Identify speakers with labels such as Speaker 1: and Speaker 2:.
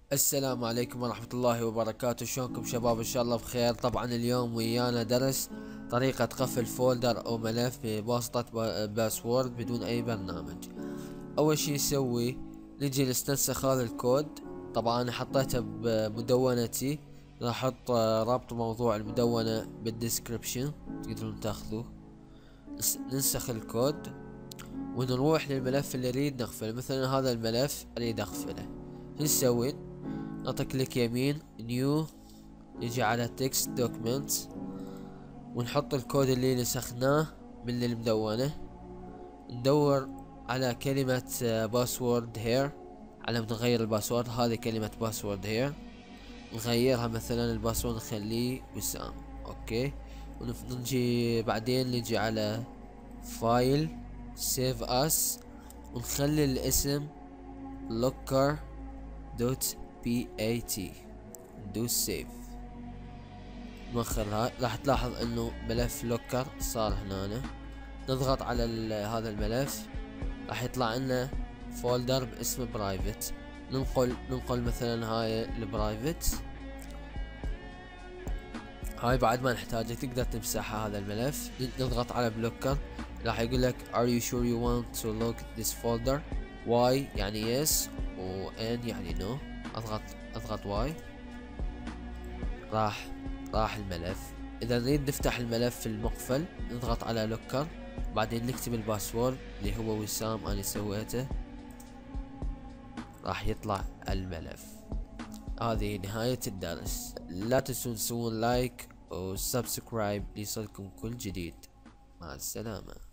Speaker 1: السلام عليكم ورحمة الله وبركاته. شلونكم شباب؟ ان شاء الله بخير. طبعا اليوم ويانا درس طريقة قفل فولدر او ملف بواسطة باسورد بدون اي برنامج. اول شي نسوي نجي نستنسخ هذا الكود. طبعا انا حطيته بمدونتي، راح احط رابط موضوع المدونة بالديسكريبشن تقدرون تاخذوه. ننسخ الكود ونروح للملف اللي نريد نقفله. مثلا هذا الملف اريد اقفله، شو نسوي؟ نعطي كليك يمين نيو، نجي على تكست دوكيمنت ونحط الكود اللي نسخناه من المدونة. ندور على كلمة باسورد هير، على نغير الباسورد. هذه كلمة باسورد هير نغيرها، مثلا الباسورد نخليه وسام. اوكي، ونجي بعدين نجي على فايل سيف اس ونخلي الاسم locker دوت bat، ندوس سيف نوخرها. راح تلاحظ انه ملف لوكر صار هنا. نضغط على هذا الملف، راح يطلع لنا فولدر باسم برايفت. ننقل مثلا هاي البرايفت، هاي بعد ما نحتاجه تقدر تمسحها هذا الملف. نضغط على بلوكر، راح يقول لك are you sure you want to lock this folder. y يعني yes و n يعني no. اضغط y، راح الملف. اذا نريد نفتح الملف المقفل نضغط على لوكر، بعدين نكتب الباسورد اللي هو وسام انا سويته، راح يطلع الملف. هذه نهاية الدرس. لا تنسون تسوون لايك وسبسكرايب ليصلكم كل جديد. مع السلامة.